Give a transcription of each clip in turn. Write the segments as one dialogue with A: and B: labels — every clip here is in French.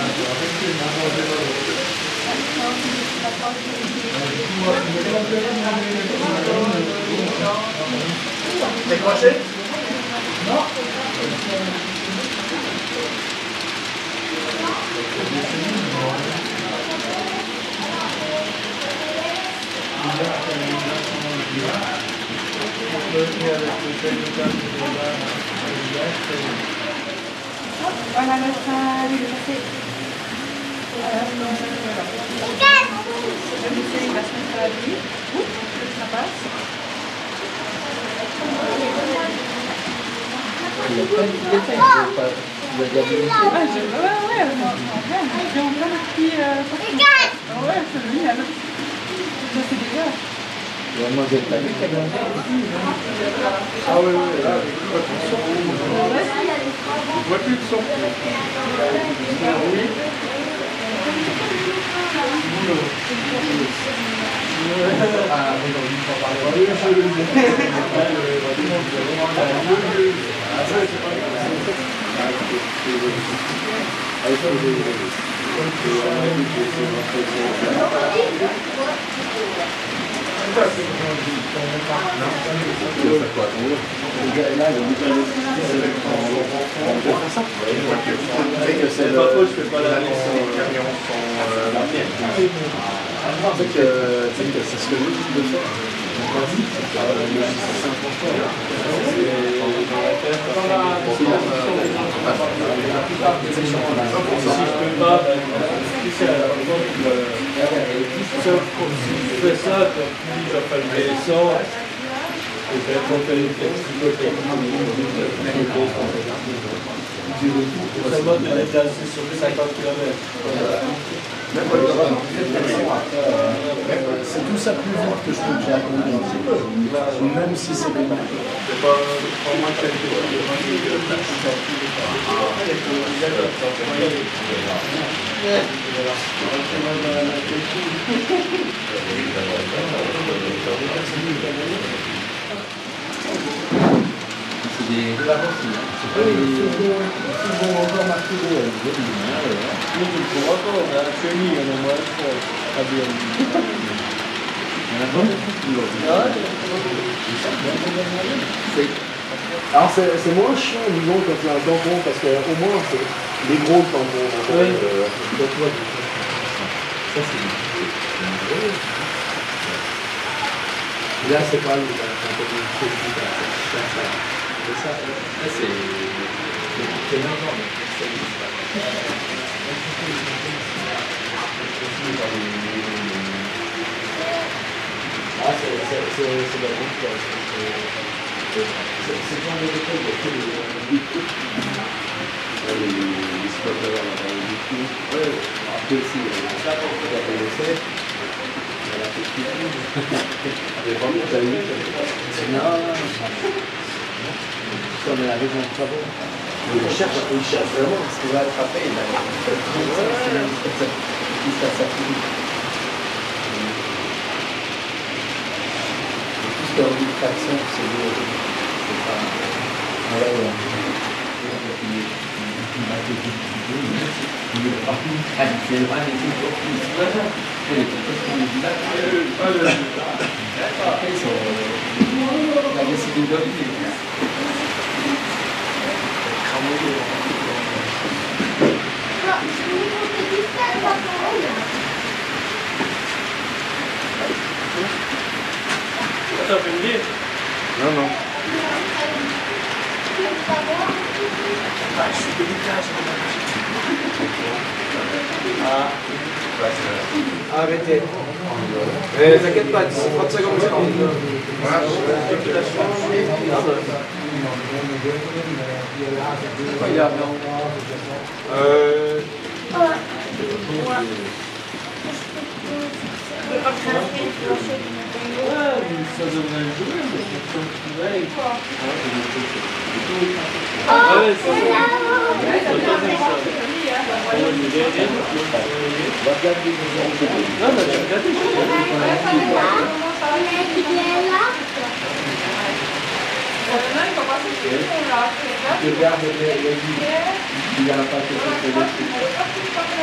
A: Décroché? Non.
B: Voilà le salle, il est passé. Le lycée, il va se mettre à la vie. Ça passe.
C: Il a pas dit quelqu'un, il a déjà vu.
B: Ouais, j'ai en plein de petits... Ouais, c'est génial. Ça, c'est déjà.
C: Il va manger le paquet qu'elle a.
A: Ah oui, oui, là, je vois plus de son.
C: C'est ce que je veux faire. C'est tout ça plus vite que je peux que j'ai accompli. Même si c'est des marques.
A: C'est pas moins que
C: C'est des raccourcis. C'est pas des... Ils vont encore marquer des... Alors c'est moins chiant disons quand il y a un tampon parce qu'au moins c'est les gros tampons. Oui. Ça c'est là c'est pas le ça c'est énorme. Ah, c'est la bonne chose. C'est dans les écoles de tous les spots là, du coup. Ouais, après aussi, ça pour le faire. Elle a fait tout. Elle est pas bien, t'as vu? Non, on est arrivé dans le travail. Il cherche vraiment ce qu'il va attraper. Il a fait dans l'illustration, c'est pas... Non, non. Arrêtez. T'inquiète pas, 30 secondes, c'est bon. Il y a ça devrait jouer, mais c'est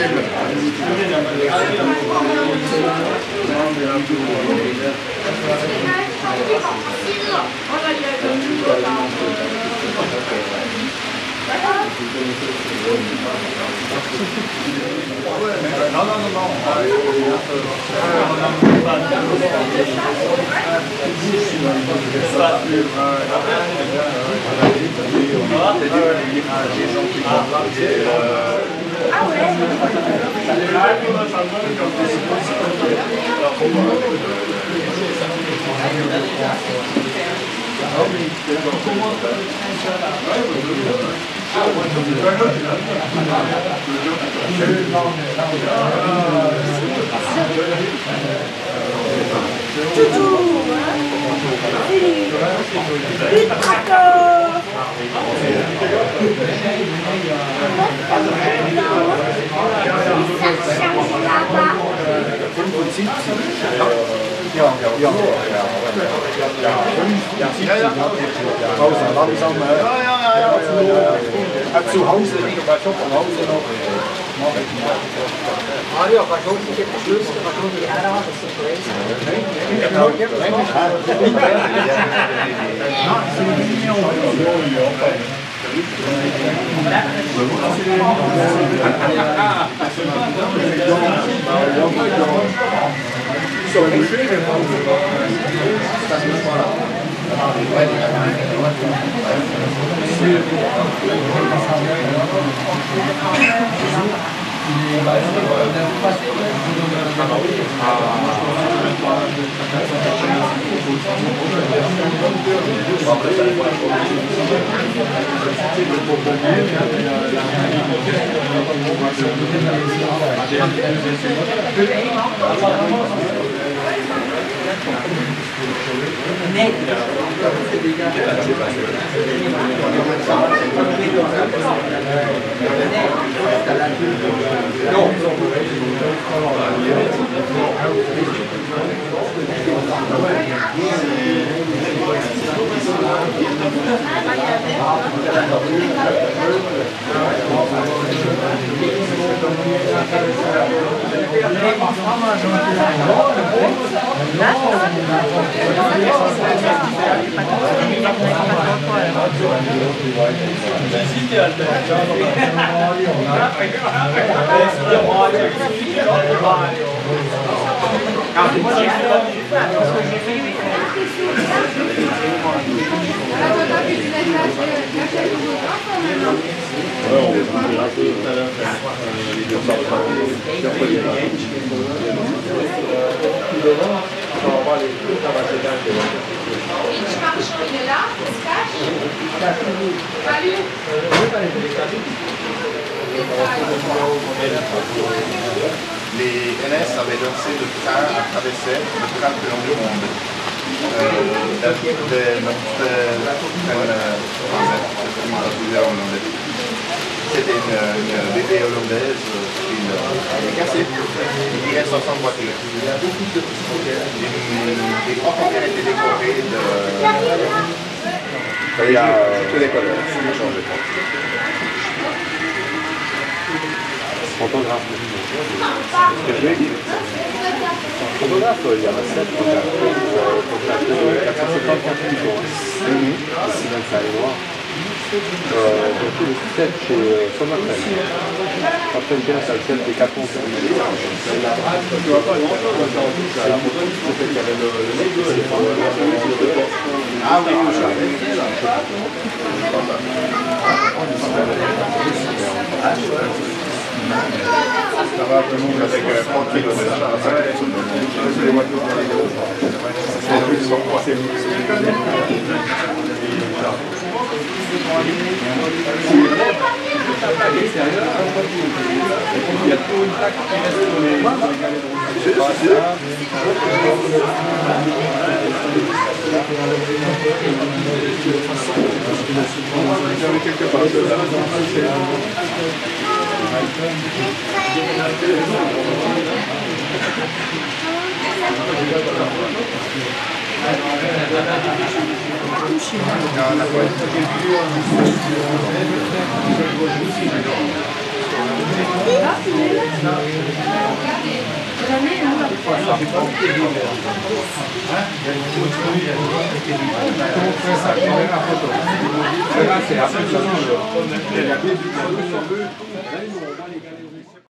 D: Zu Hause, aber schon von Hause noch.
E: Mario, was schon die Schlüssel, was schon die Ära, das ist so
F: Les NS avaient lancé le train à traverser le train plus long du monde. C'était une bébé hollandaise qui est cassée. Il reste 500 voitures. Les trois premières étaient décorées de... Il y a que des couleurs, c'est changé.
C: Photographe. Photographe, il y en a 7 454 millions. Ici, dans le Savoie. Donc, le 7 chez Sommerfeld. Après, il y a le 7 des 4 ans. Tu vois pas, la photo, c'était qu'il y avait le
F: Ah oui, ça va vraiment avec 30 km.
D: Il y a toujours une plaque qui reste sur les...
C: Là, c'est absolument...